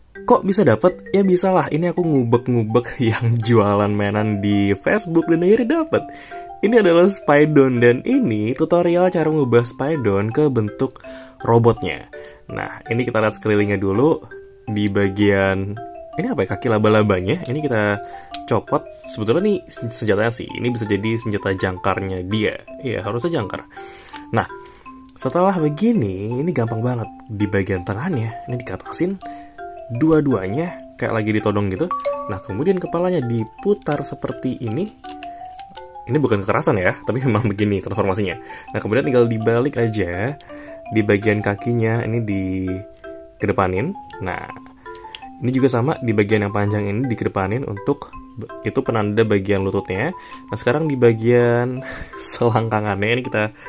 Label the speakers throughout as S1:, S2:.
S1: Kok bisa dapet? Ya bisa lah, ini aku ngubek-ngubek yang jualan mainan di Facebook dan akhirnya dapet. Ini adalah Spydon dan ini tutorial cara mengubah Spydon ke bentuk robotnya. Nah, ini kita lihat sekelilingnya dulu. Di bagian ini apa ya, kaki laba-labanya ini kita copot. Sebetulnya nih senjatanya sih, ini bisa jadi senjata jangkarnya dia. Iya, harusnya jangkar. Nah, setelah begini, ini gampang banget. Di bagian tengahnya, ini dikatasin dua-duanya kayak lagi ditodong gitu. Nah, kemudian kepalanya diputar seperti ini. Ini bukan kekerasan ya, tapi memang begini transformasinya. Nah, kemudian tinggal dibalik aja. Di bagian kakinya ini dikedepanin. Nah, ini juga sama, di bagian yang panjang ini dikedepanin untuk itu penanda bagian lututnya. Nah, sekarang di bagian selangkangannya ini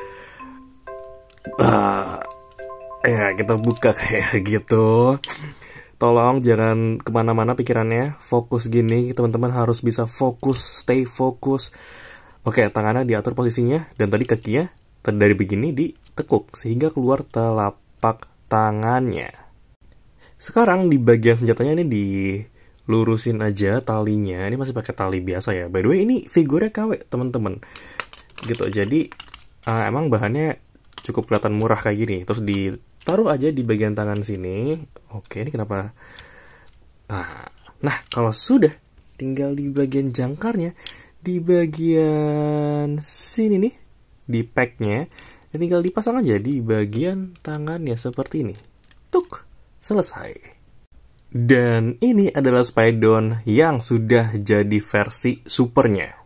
S1: kita buka kayak gitu. Tolong jangan kemana-mana pikirannya, fokus gini, teman-teman harus bisa fokus, stay fokus. Oke, tangannya diatur posisinya, dan tadi kakinya dari begini ditekuk, sehingga keluar telapak tangannya. Sekarang di bagian senjatanya ini dilurusin aja talinya, ini masih pakai tali biasa ya. By the way, ini figurnya KW, teman-teman. Gitu, jadi emang bahannya cukup kelihatan murah kayak gini. Terus ditaruh aja di bagian tangan sini. Oke, ini kenapa? Nah, kalau sudah, tinggal di bagian jangkarnya, di bagian sini nih, di packnya, tinggal dipasang aja di bagian tangannya seperti ini. Tuk, selesai. Dan ini adalah Spydon yang sudah jadi versi supernya.